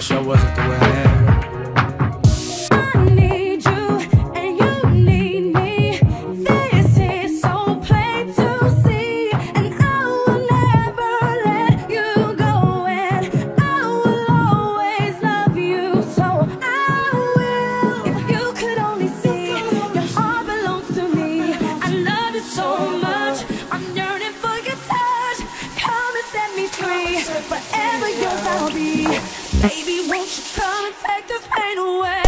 wish I wasn't the way I am. I need you and you need me. This is so plain to see, and I will never let you go, and I will always love you, so I will. If you could only see, your heart belongs to me. I love you so much, I'm yearning for your touch. Come and set me free, forever yours I'll be. Baby, won't you come and take this pain away?